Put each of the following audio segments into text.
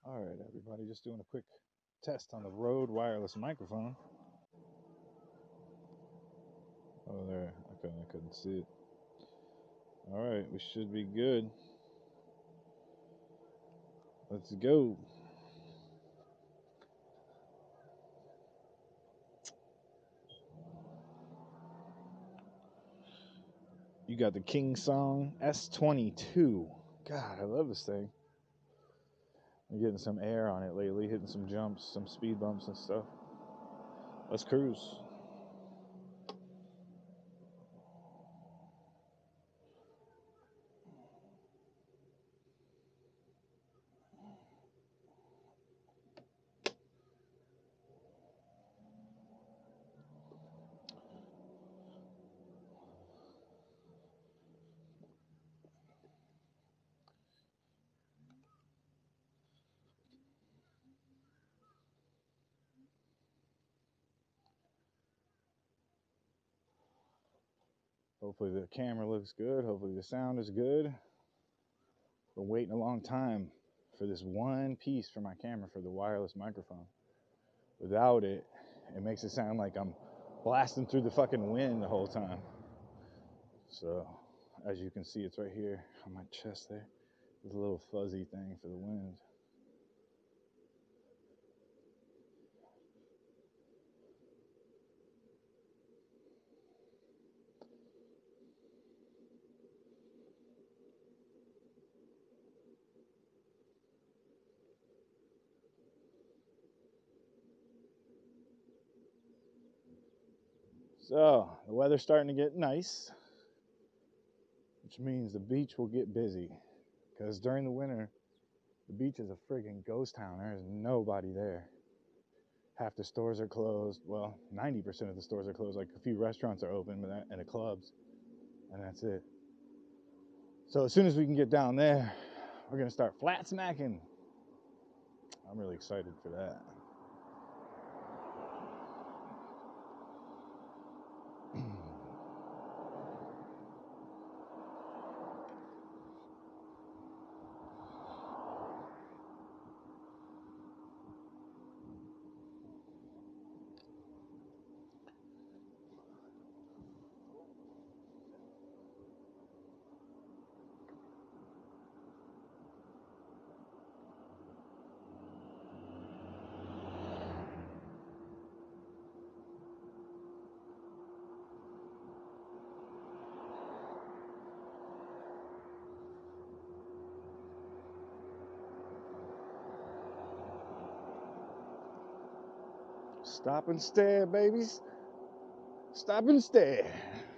All right, everybody, just doing a quick test on the Rode wireless microphone. Oh, there. Okay, I couldn't see it. All right, we should be good. Let's go. You got the King Song S22. God, I love this thing. I'm getting some air on it lately, hitting some jumps, some speed bumps and stuff. Let's cruise. Hopefully the camera looks good. Hopefully the sound is good. Been waiting a long time for this one piece for my camera for the wireless microphone. Without it, it makes it sound like I'm blasting through the fucking wind the whole time. So, as you can see, it's right here on my chest there. There's a little fuzzy thing for the wind. So, the weather's starting to get nice, which means the beach will get busy. Because during the winter, the beach is a friggin' ghost town. There's nobody there. Half the stores are closed. Well, 90% of the stores are closed. Like a few restaurants are open, and the clubs, and that's it. So as soon as we can get down there, we're gonna start flat smacking. I'm really excited for that. Stop and stare, babies. Stop and stare.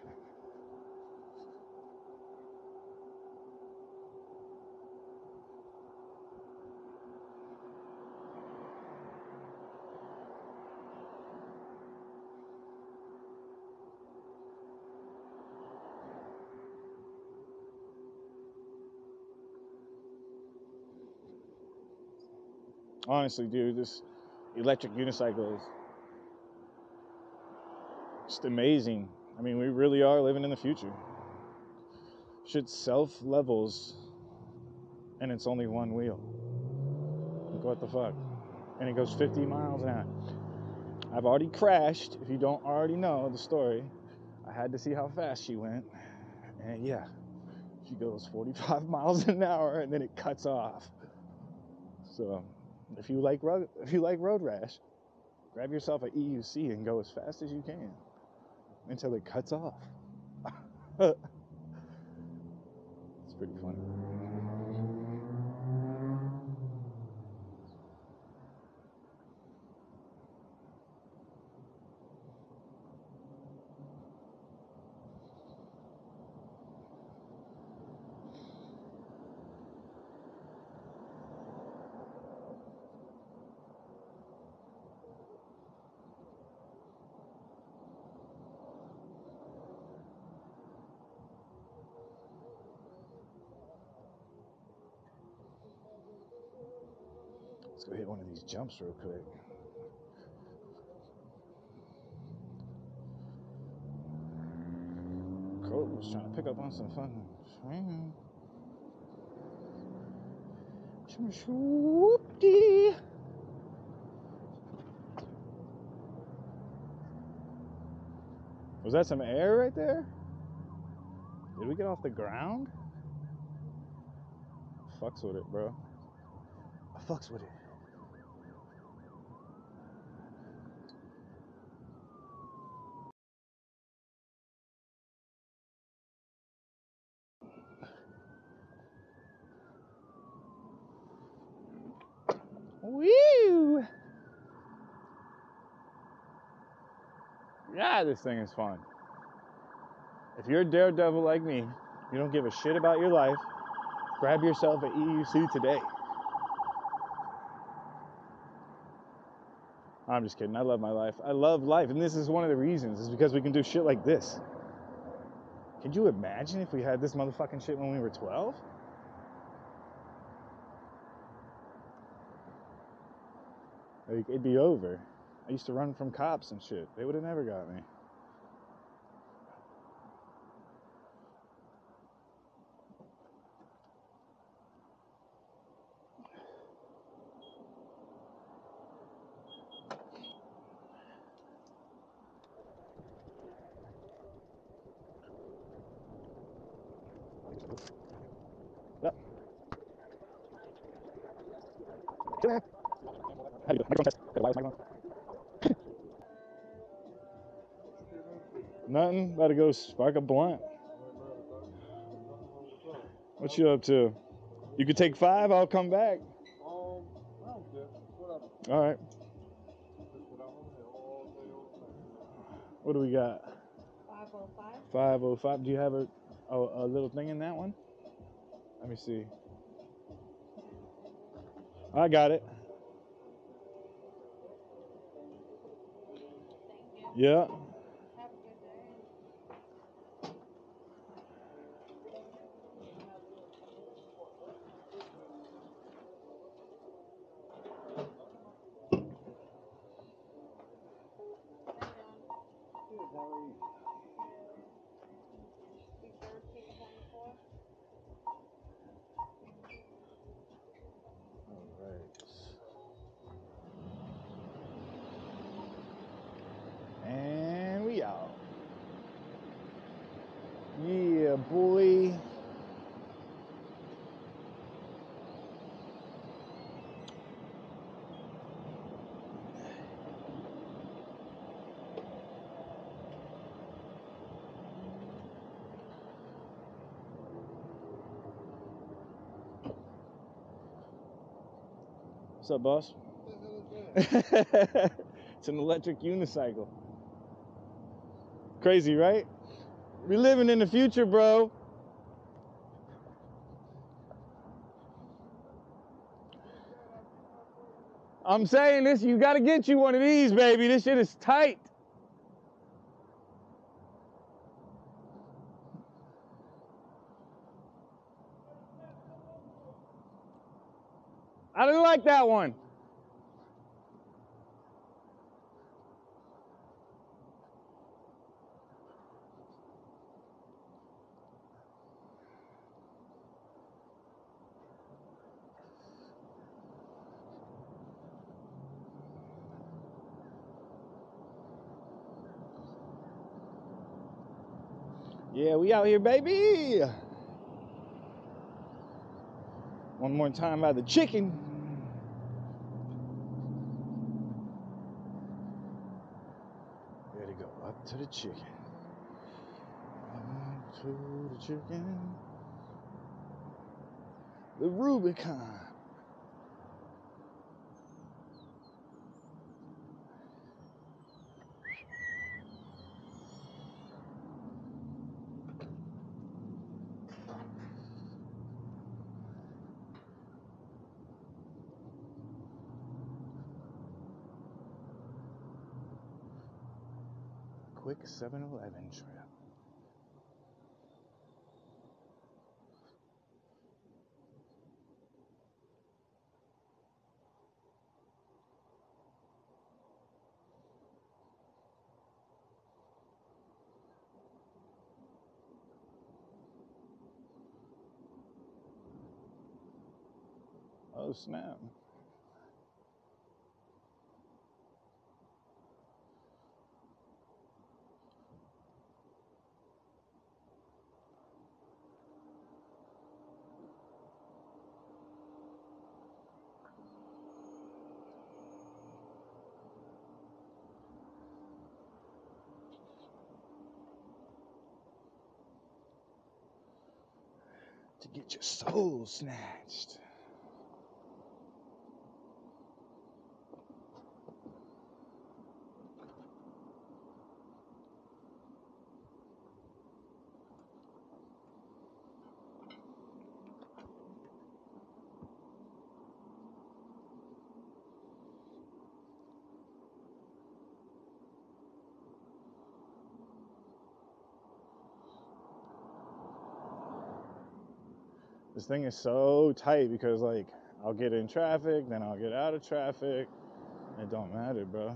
Honestly, dude, this electric unicycle is just amazing. I mean, we really are living in the future. Shit self levels, and it's only one wheel. Like, what the fuck? And it goes 50 miles an hour. I've already crashed. If you don't already know the story, I had to see how fast she went. And yeah, she goes 45 miles an hour and then it cuts off. So if you like road rash, grab yourself an EUC and go as fast as you can until it cuts off. It's pretty funny. Let's go hit one of these jumps real quick. Colt was trying to pick up on some fun. Swoop-dee. Was that some air right there? Did we get off the ground? Fucks with it, bro. I fucks with it. Woo! Yeah, this thing is fun. If you're a daredevil like me, you don't give a shit about your life, grab yourself an EUC today. I'm just kidding. I love my life. I love life. And this is one of the reasons, is because we can do shit like this. Could you imagine if we had this motherfucking shit when we were 12? Like, it'd be over. I used to run from cops and shit. They would have never got me. Yep. How do you do? Nothing. About to go spark a blunt. What you up to? You could take 5. I'll come back. All right. What do we got? 505. 505. Do you have a little thing in that one? Let me see. I got it. Yeah. Have a good day. And we out. Yeah, boy. What's up, boss? It's an electric unicycle. Crazy, right? We're living in the future, bro. I'm saying this, you gotta get you one of these, baby. This shit is tight. I didn't like that one. Yeah, we out here, baby. One more time by the chicken. Gotta go up to the chicken. Up to the chicken. The Rubicon. Quick 7-Eleven trip. Oh, snap. To get your soul snatched. This thing is so tight because, like, I'll get in traffic, then I'll get out of traffic. It don't matter, bro.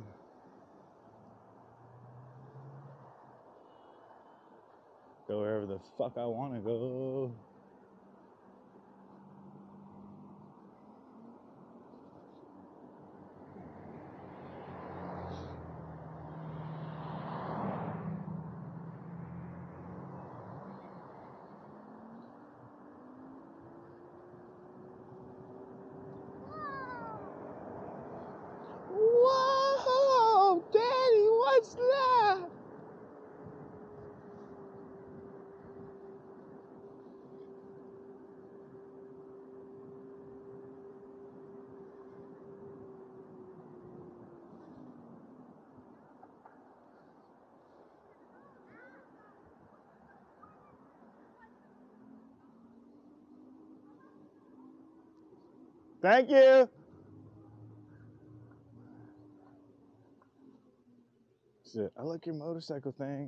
Go wherever the fuck I want to go. Whoa, Daddy, what's that? Thank you. Shit, I like your motorcycle thing.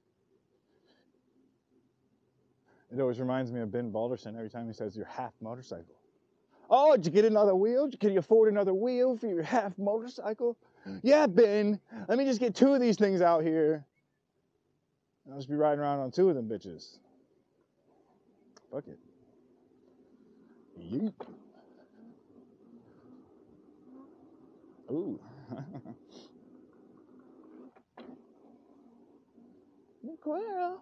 It always reminds me of Ben Balderson every time he says your half motorcycle. Oh, did you get another wheel? Can you afford another wheel for your half motorcycle? Yeah, Ben. Let me just get 2 of these things out here. I'll just be riding around on 2 of them bitches. Fuck it. Yeet. Ooh. Well.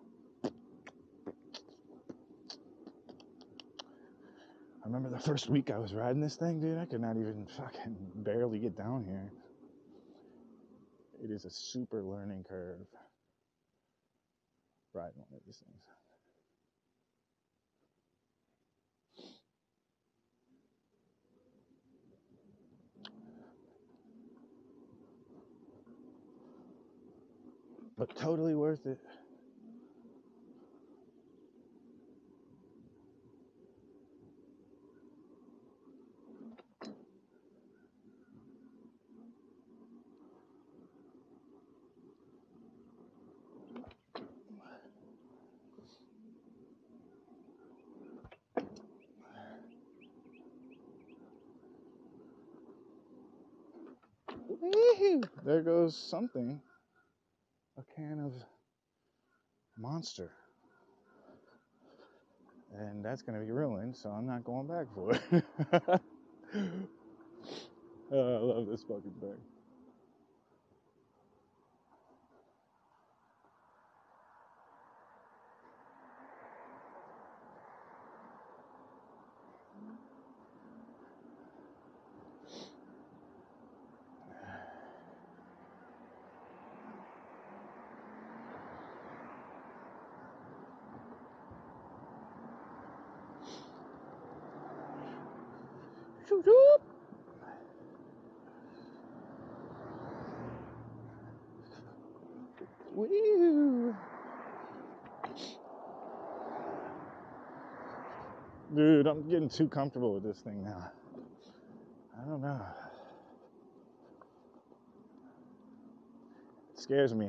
I remember the first week I was riding this thing, dude. I could not even fucking barely get down here. It is a super learning curve riding one of these things. But totally worth it. Woo-hoo. There goes something. A can of Monster. And that's going to be ruined, so I'm not going back for it. I love this fucking thing. Shoot, shoot. Woo. Dude, I'm getting too comfortable with this thing now. I don't know. It scares me.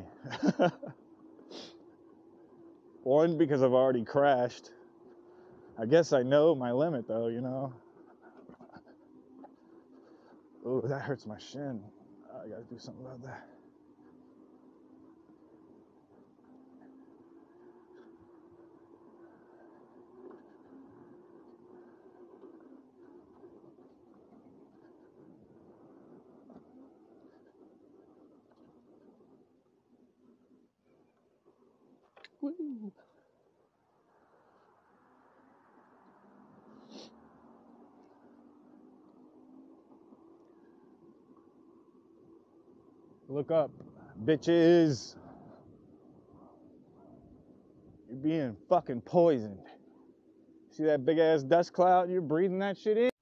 One, because I've already crashed. I guess I know my limit though, you know. Oh, that hurts my shin. I gotta do something about that. Look up, bitches. You're being fucking poisoned. See that big ass dust cloud? You're breathing that shit in.